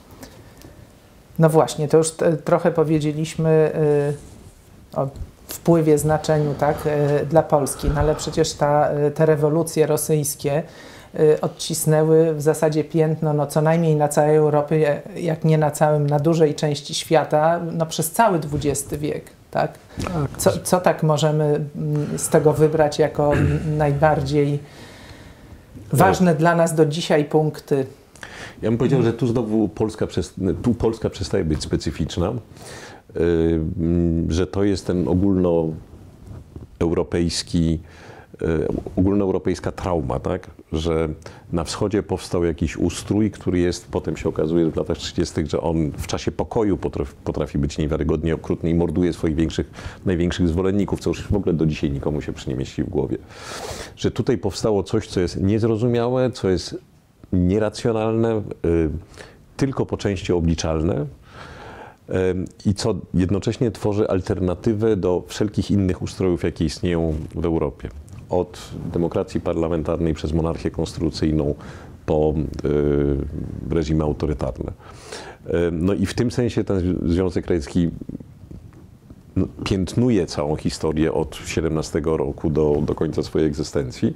No właśnie, to już trochę powiedzieliśmy o wpływie, znaczeniu, tak, dla Polski, no ale przecież te rewolucje rosyjskie odcisnęły w zasadzie piętno, no co najmniej na całej Europie, jak nie na dużej części świata, no przez cały XX wiek, tak? Co tak możemy z tego wybrać jako najbardziej ważne dla nas do dzisiaj punkty? Ja bym powiedział, że tu znowu Polska przestaje być specyficzna, że to jest ten ogólnoeuropejska trauma, tak? Że na wschodzie powstał jakiś ustrój, który jest, potem się okazuje w latach 30., że on w czasie pokoju potrafi być niewiarygodnie okrutny i morduje swoich największych zwolenników, co już w ogóle do dzisiaj nikomu się nie mieści w głowie. Że tutaj powstało coś, co jest niezrozumiałe, co jest nieracjonalne, tylko po części obliczalne i co jednocześnie tworzy alternatywę do wszelkich innych ustrojów, jakie istnieją w Europie. Od demokracji parlamentarnej przez monarchię konstytucyjną po reżimy autorytarne. No i w tym sensie ten Związek Radziecki piętnuje całą historię od 17 roku do końca swojej egzystencji.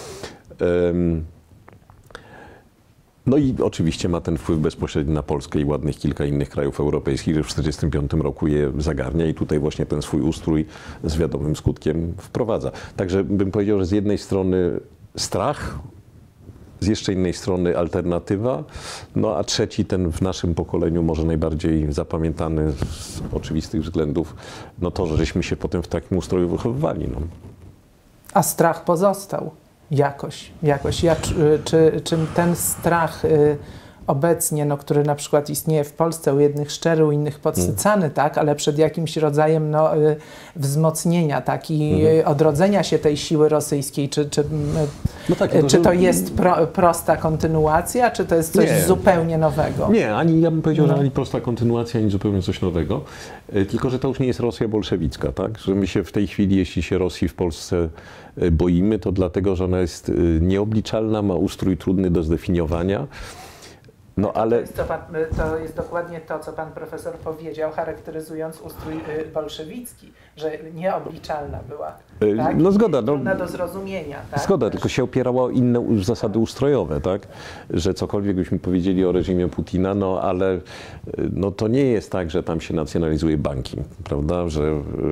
No i oczywiście ma ten wpływ bezpośredni na Polskę i ładnych kilka innych krajów europejskich, że w 1945 roku je zagarnia i tutaj właśnie ten swój ustrój z wiadomym skutkiem wprowadza. Także bym powiedział, że z jednej strony strach, z jeszcze innej strony alternatywa, no a trzeci, ten w naszym pokoleniu może najbardziej zapamiętany z oczywistych względów, no to, że żeśmy się potem w takim ustroju wychowywali. No. A strach pozostał. Jakoś. Czy ten strach obecnie, no, który na przykład istnieje w Polsce, u jednych szczery, u innych podsycany, tak, ale przed jakimś rodzajem wzmocnienia, tak, i odrodzenia się tej siły rosyjskiej, No tak, czy to jest prosta kontynuacja, czy to jest coś zupełnie nowego? Nie, ja bym powiedział, że ani prosta kontynuacja, ani zupełnie coś nowego, tylko że to już nie jest Rosja bolszewicka, tak? Że my się w tej chwili, jeśli się Rosji w Polsce boimy, to dlatego, że ona jest nieobliczalna, ma ustrój trudny do zdefiniowania. No, ale... To jest dokładnie to, co pan profesor powiedział, charakteryzując ustrój bolszewicki, że nieobliczalna była. Tak? No zgoda. Trudna do zrozumienia. Tak? Zgoda, tylko się opierała o inne zasady ustrojowe, tak? Że cokolwiek byśmy powiedzieli o reżimie Putina, no ale no, to nie jest tak, że tam się nacjonalizuje banki, prawda? Że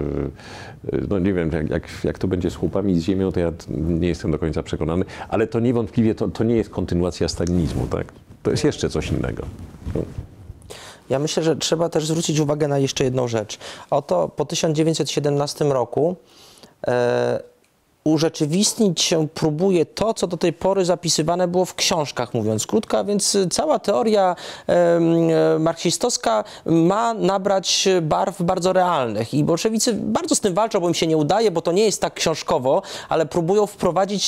no nie wiem, jak to będzie z chłopami z ziemią, to ja nie jestem do końca przekonany, ale to niewątpliwie to nie jest kontynuacja stalinizmu, tak? To jest jeszcze coś innego. Ja myślę, że trzeba też zwrócić uwagę na jeszcze jedną rzecz. Oto po 1917 roku urzeczywistnić się próbuje to, co do tej pory zapisywane było w książkach, mówiąc krótko, a więc cała teoria marksistowska ma nabrać barw bardzo realnych i bolszewicy bardzo z tym walczą, bo im się nie udaje, bo to nie jest tak książkowo, ale próbują wprowadzić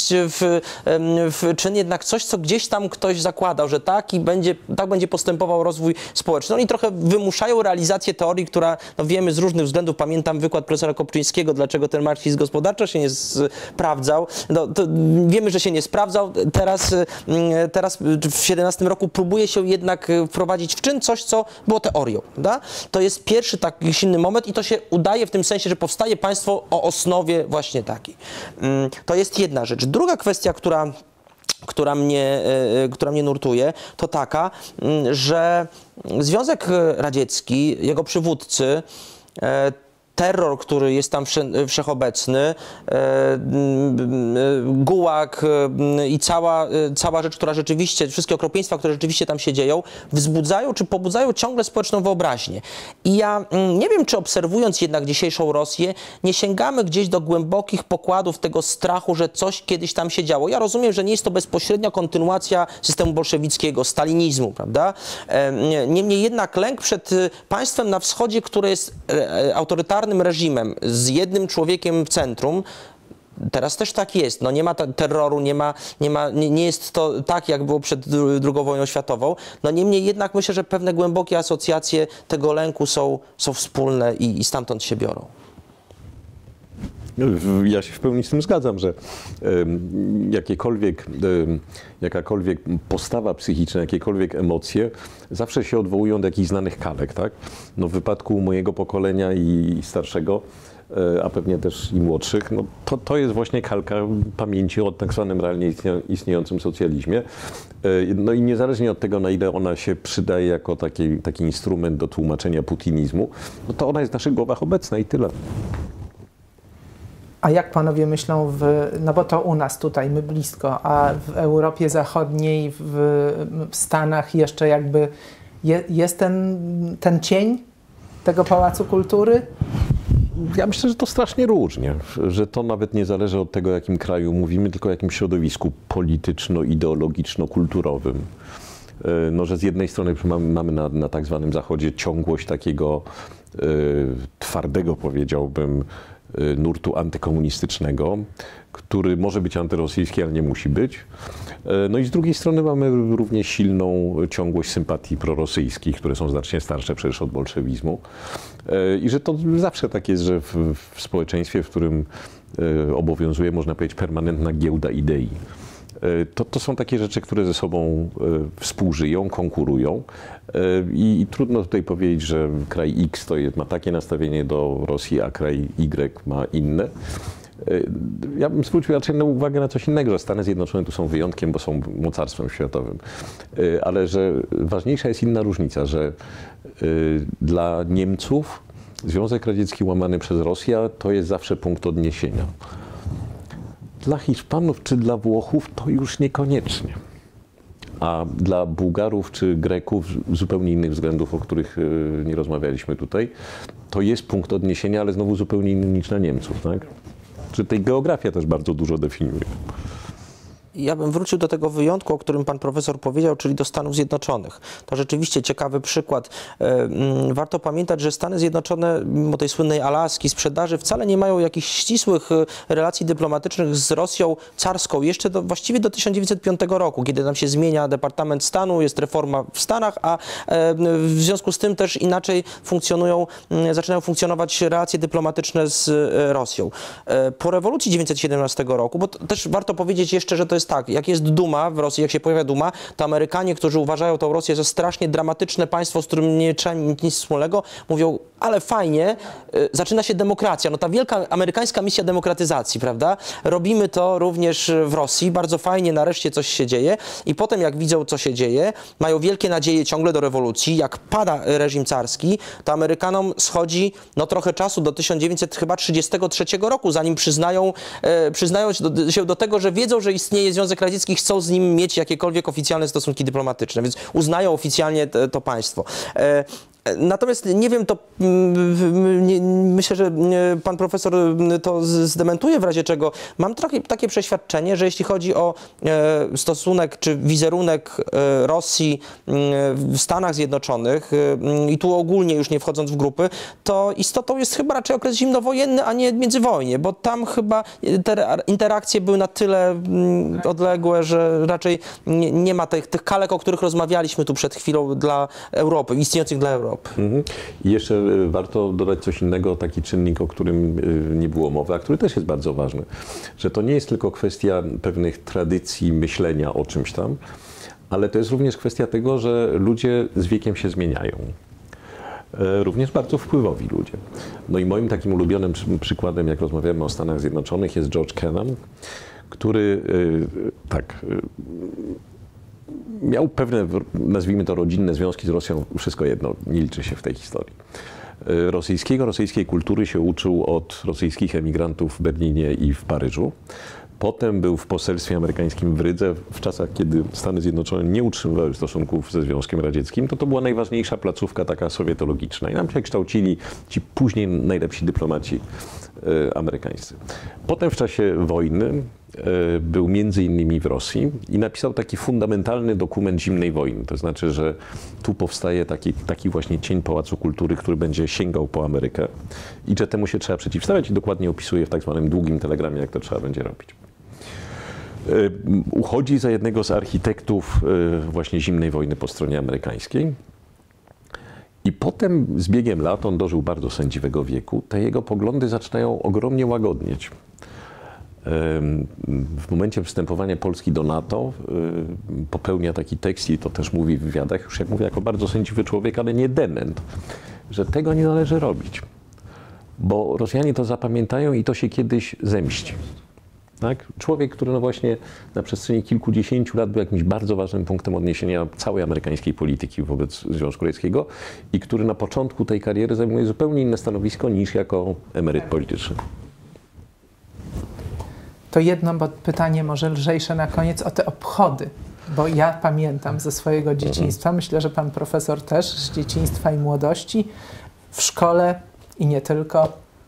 w czyn jednak coś, co gdzieś tam ktoś zakładał, że tak będzie postępował rozwój społeczny. Oni trochę wymuszają realizację teorii, która, no wiemy z różnych względów, pamiętam wykład profesora Kopczyńskiego, dlaczego ten marksizm gospodarczy się nie sprawdzał. No, wiemy, że się nie sprawdzał. Teraz w 17 roku próbuje się jednak wprowadzić w czyn coś, co było teorią. Da? To jest pierwszy taki silny moment i to się udaje w tym sensie, że powstaje państwo o osnowie właśnie takiej. To jest jedna rzecz. Druga kwestia, która mnie nurtuje, to taka, że Związek Radziecki, jego przywódcy, terror, który jest tam wszechobecny, gułag i cała rzecz, która rzeczywiście, wszystkie okropieństwa, które rzeczywiście tam się dzieją, wzbudzają czy pobudzają ciągle społeczną wyobraźnię. I ja nie wiem, czy obserwując jednak dzisiejszą Rosję, nie sięgamy gdzieś do głębokich pokładów tego strachu, że coś kiedyś tam się działo. Ja rozumiem, że nie jest to bezpośrednia kontynuacja systemu bolszewickiego, stalinizmu, prawda? Niemniej jednak lęk przed państwem na wschodzie, które jest autorytarnym reżimem z jednym człowiekiem w centrum, teraz też tak jest. No nie ma terroru, nie jest to tak, jak było przed II wojną światową. No niemniej jednak myślę, że pewne głębokie asocjacje tego lęku są wspólne i stamtąd się biorą. Ja się w pełni z tym zgadzam, że jakakolwiek postawa psychiczna, jakiekolwiek emocje zawsze się odwołują do jakichś znanych kalek, tak? No w wypadku mojego pokolenia i starszego, a pewnie też i młodszych, no to jest właśnie kalka pamięci o tak zwanym realnie istniejącym socjalizmie. No i niezależnie od tego, na ile ona się przydaje jako taki instrument do tłumaczenia putinizmu, no to ona jest w naszych głowach obecna i tyle. A jak panowie myślą, no bo to u nas tutaj, my blisko, a w Europie Zachodniej, w Stanach jeszcze jakby jest ten cień tego Pałacu Kultury? Ja myślę, że to strasznie różnie, że to nawet nie zależy od tego, o jakim kraju mówimy, tylko o jakim środowisku polityczno-ideologiczno-kulturowym. No, że z jednej strony mamy na tak zwanym Zachodzie ciągłość takiego twardego, powiedziałbym, nurtu antykomunistycznego, który może być antyrosyjski, ale nie musi być. No i z drugiej strony mamy równie silną ciągłość sympatii prorosyjskich, które są znacznie starsze przecież od bolszewizmu. I że to zawsze tak jest, że w społeczeństwie, w którym obowiązuje, można powiedzieć, permanentna giełda idei. To są takie rzeczy, które ze sobą współżyją, konkurują i trudno tutaj powiedzieć, że kraj X ma takie nastawienie do Rosji, a kraj Y ma inne. Ja bym zwrócił raczej uwagę na coś innego, że Stany Zjednoczone tu są wyjątkiem, bo są mocarstwem światowym, ale że ważniejsza jest inna różnica, że dla Niemców Związek Radziecki łamany przez Rosję to jest zawsze punkt odniesienia. Dla Hiszpanów czy dla Włochów to już niekoniecznie. A dla Bułgarów czy Greków z zupełnie innych względów, o których nie rozmawialiśmy tutaj, to jest punkt odniesienia, ale znowu zupełnie inny niż dla Niemców, tak? Czy tej geografia też bardzo dużo definiuje. Ja bym wrócił do tego wyjątku, o którym pan profesor powiedział, czyli do Stanów Zjednoczonych. To rzeczywiście ciekawy przykład. Warto pamiętać, że Stany Zjednoczone, mimo tej słynnej Alaski, sprzedaży, wcale nie mają jakichś ścisłych relacji dyplomatycznych z Rosją carską jeszcze właściwie do 1905 roku, kiedy tam się zmienia Departament Stanu, jest reforma w Stanach, a w związku z tym też inaczej zaczynają funkcjonować relacje dyplomatyczne z Rosją. Po rewolucji 1917 roku, bo też warto powiedzieć jeszcze, że to jest tak, jak jest duma w Rosji, jak się pojawia duma, to Amerykanie, którzy uważają tą Rosję za strasznie dramatyczne państwo, z którym nie trzeba mieć nic wspólnego, mówią, ale fajnie, zaczyna się demokracja. No ta wielka amerykańska misja demokratyzacji, prawda? Robimy to również w Rosji, bardzo fajnie, nareszcie coś się dzieje i potem jak widzą, co się dzieje, mają wielkie nadzieje ciągle do rewolucji, jak pada reżim carski, to Amerykanom schodzi no trochę czasu do 1933 roku, zanim przyznają się do tego, że wiedzą, że istnieje Związek Radziecki, chcą z nim mieć jakiekolwiek oficjalne stosunki dyplematyczne, więc uznają oficjalnie to państwo. Natomiast nie wiem, to myślę, że pan profesor to zdementuje w razie czego. Mam takie przeświadczenie, że jeśli chodzi o stosunek czy wizerunek Rosji w Stanach Zjednoczonych i tu ogólnie już nie wchodząc w grupy, to istotą jest chyba raczej okres zimnowojenny, a nie międzywojnie, bo tam chyba te interakcje były na tyle odległe, że raczej nie ma tych kalek, o których rozmawialiśmy tu przed chwilą dla Europy, istniejących dla Europy. I jeszcze warto dodać coś innego, taki czynnik, o którym nie było mowy, a który też jest bardzo ważny, że to nie jest tylko kwestia pewnych tradycji myślenia o czymś tam, ale to jest również kwestia tego, że ludzie z wiekiem się zmieniają. Również bardzo wpływowi ludzie. No i moim takim ulubionym przykładem, jak rozmawiamy o Stanach Zjednoczonych, jest George Kennan, który miał pewne, nazwijmy to, rodzinne związki z Rosją, wszystko jedno, nie liczy się w tej historii. Rosyjskiej kultury się uczył od rosyjskich emigrantów w Berlinie i w Paryżu. Potem był w poselstwie amerykańskim w Rydze w czasach, kiedy Stany Zjednoczone nie utrzymywały stosunków ze Związkiem Radzieckim. To była najważniejsza placówka taka sowietologiczna i nam się kształcili ci później najlepsi dyplomaci amerykańscy. Potem w czasie wojny był między innymi w Rosji i napisał taki fundamentalny dokument zimnej wojny. To znaczy, że tu powstaje taki właśnie cień Pałacu Kultury, który będzie sięgał po Amerykę i że temu się trzeba przeciwstawiać i dokładnie opisuje w tak zwanym długim telegramie, jak to trzeba będzie robić. Uchodzi za jednego z architektów właśnie zimnej wojny po stronie amerykańskiej. I potem z biegiem lat, on dożył bardzo sędziwego wieku, te jego poglądy zaczynają ogromnie łagodnieć. W momencie wstępowania Polski do NATO popełnia taki tekst i to też mówi w wywiadach, już jak mówię, jako bardzo sędziwy człowiek, ale nie dement, że tego nie należy robić, bo Rosjanie to zapamiętają i to się kiedyś zemści. Tak? Człowiek, który no właśnie na przestrzeni kilkudziesięciu lat był jakimś bardzo ważnym punktem odniesienia całej amerykańskiej polityki wobec Związku Radzieckiego i który na początku tej kariery zajmuje zupełnie inne stanowisko niż jako emeryt polityczny. To jedno pytanie może lżejsze na koniec o te obchody, bo ja pamiętam ze swojego dzieciństwa, myślę, że pan profesor też z dzieciństwa i młodości, w szkole i nie tylko.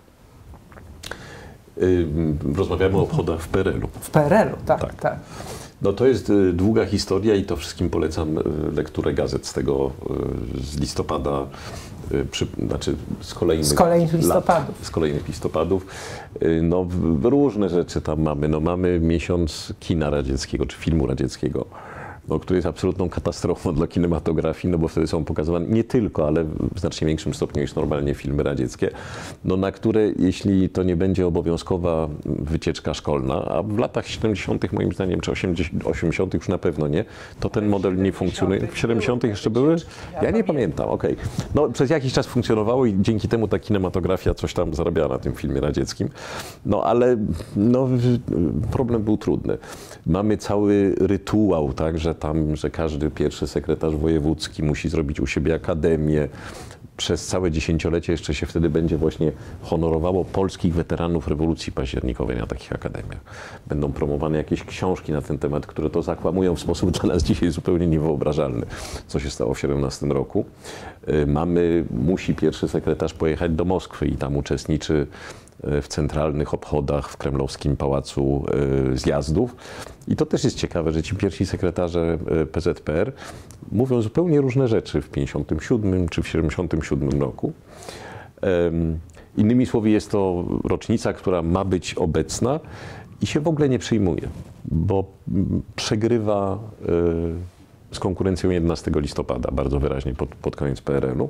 Rozmawiamy o obchodach w PRL-u. W PRL-u, tak. No to jest długa historia i to wszystkim polecam lekturę gazet z tego, z listopada, z kolejnych listopadów. No różne rzeczy tam mamy. No mamy miesiąc kina radzieckiego, czy filmu radzieckiego, no, który jest absolutną katastrofą dla kinematografii, no bo wtedy są pokazywane nie tylko, ale w znacznie większym stopniu niż normalnie filmy radzieckie, no na które, jeśli to nie będzie obowiązkowa wycieczka szkolna, a w latach 70. moim zdaniem, czy 80. już na pewno nie, to ten model nie funkcjonuje. W 70. jeszcze były? Ja nie pamiętam, okej. No przez jakiś czas funkcjonowało i dzięki temu ta kinematografia coś tam zarabiała na tym filmie radzieckim. No ale no, problem był trudny. Mamy cały rytuał, tak, że każdy pierwszy sekretarz wojewódzki musi zrobić u siebie akademię. Przez całe dziesięciolecie jeszcze się wtedy będzie właśnie honorowało polskich weteranów rewolucji październikowej na takich akademiach. Będą promowane jakieś książki na ten temat, które to zakłamują w sposób dla nas dzisiaj zupełnie niewyobrażalny, co się stało w 17 roku. Musi pierwszy sekretarz pojechać do Moskwy i tam uczestniczy w centralnych obchodach w kremlowskim Pałacu Zjazdów. I to też jest ciekawe, że ci pierwsi sekretarze PZPR mówią zupełnie różne rzeczy w 57 czy w 77 roku. Innymi słowy, jest to rocznica, która ma być obecna i się w ogóle nie przyjmuje, bo przegrywa z konkurencją 11 listopada bardzo wyraźnie pod koniec PRL-u.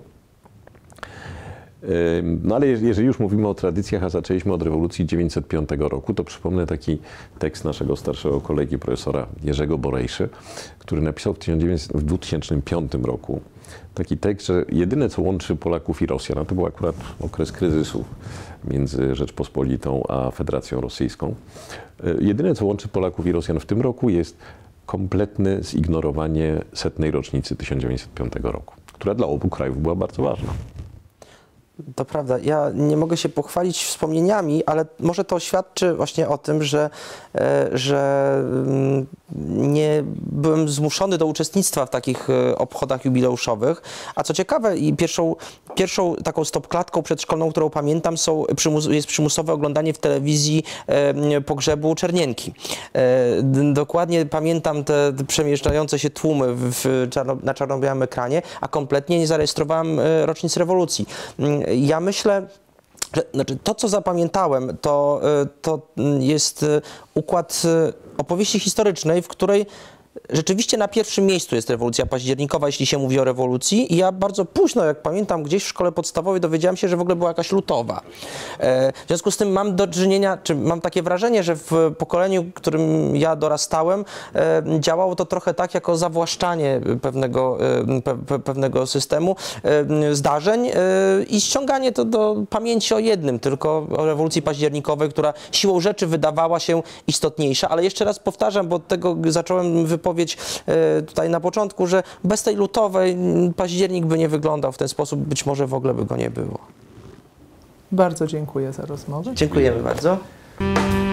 No ale jeżeli już mówimy o tradycjach, a zaczęliśmy od rewolucji 905 roku, to przypomnę taki tekst naszego starszego kolegi, profesora Jerzego Borejszy, który napisał w 2005 roku taki tekst, że jedyne, co łączy Polaków i Rosjan, a to był akurat okres kryzysu między Rzeczpospolitą a Federacją Rosyjską, jedyne, co łączy Polaków i Rosjan w tym roku, jest kompletne zignorowanie 100. rocznicy 1905 roku, która dla obu krajów była bardzo ważna. To prawda. Ja nie mogę się pochwalić wspomnieniami, ale może to świadczy właśnie o tym, że nie byłem zmuszony do uczestnictwa w takich obchodach jubileuszowych. A co ciekawe, i pierwszą taką stopklatką przedszkolną, którą pamiętam, jest przymusowe oglądanie w telewizji pogrzebu Czernienki. Dokładnie pamiętam te przemieszczające się tłumy na czarno-białym ekranie, a kompletnie nie zarejestrowałem rocznic rewolucji. Ja myślę, że to, co zapamiętałem, to jest układ opowieści historycznej, w której rzeczywiście na pierwszym miejscu jest rewolucja październikowa, jeśli się mówi o rewolucji. I ja bardzo późno, jak pamiętam, gdzieś w szkole podstawowej dowiedziałem się, że w ogóle była jakaś lutowa. W związku z tym mam do czynienia, czy mam takie wrażenie, że w pokoleniu, w którym ja dorastałem, działało to trochę tak, jako zawłaszczanie pewnego systemu zdarzeń i ściąganie to do pamięci o jednym, tylko o rewolucji październikowej, która siłą rzeczy wydawała się istotniejsza. Ale jeszcze raz powtarzam, bo od tego zacząłem wypowiedź tutaj na początku, że bez tej lutowej październik by nie wyglądał w ten sposób, być może w ogóle by go nie było. Bardzo dziękuję za rozmowę. Dziękujemy bardzo.